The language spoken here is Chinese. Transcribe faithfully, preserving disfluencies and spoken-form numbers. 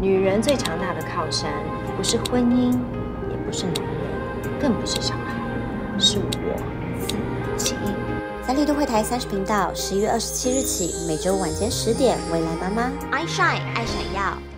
女人最强大的靠山，不是婚姻，也不是男人，更不是小孩，是我自己。 三立都会台三十频道，十一月二十七日起，每周晚间十点，未来妈妈 I Shine 爱闪耀。